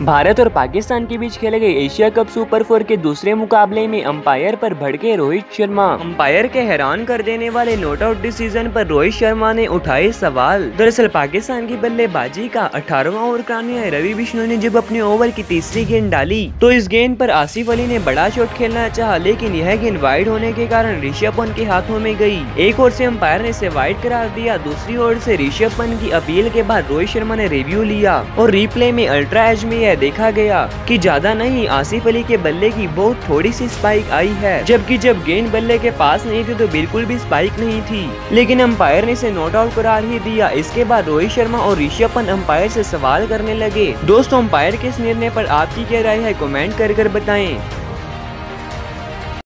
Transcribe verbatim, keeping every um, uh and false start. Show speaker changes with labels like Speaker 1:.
Speaker 1: भारत और पाकिस्तान के बीच खेले गए एशिया कप सुपर फोर के दूसरे मुकाबले में अंपायर पर भड़के रोहित शर्मा। अंपायर के हैरान कर देने वाले नॉट आउट डिसीजन पर रोहित शर्मा ने उठाए सवाल। दरअसल पाकिस्तान की बल्लेबाजी का अठारहवां ओवर कराने आए रवि बिश्नोई ने जब अपने ओवर की तीसरी गेंद डाली तो इस गेंद पर आसिफ अली ने बड़ा शॉट खेलना चाहा, लेकिन यह गेंद वाइड होने के कारण ऋषभ पंत के हाथों में गई। एक ओर से अंपायर ने इसे वाइड करार दिया, दूसरी ओर से ऋषभ पंत की अपील के बाद रोहित शर्मा ने रिव्यू लिया और रिप्ले में अल्ट्रा एज में देखा गया कि ज्यादा नहीं, आसिफ अली के बल्ले की बहुत थोड़ी सी स्पाइक आई है, जबकि जब गेंद बल्ले के पास नहीं थी तो बिल्कुल भी स्पाइक नहीं थी, लेकिन अंपायर ने इसे नॉट आउट करार ही दिया। इसके बाद रोहित शर्मा और ऋषभ पंत अंपायर से सवाल करने लगे। दोस्तों, अंपायर के इस निर्णय पर आपकी क्या राय है, कमेंट कर कर बताएं।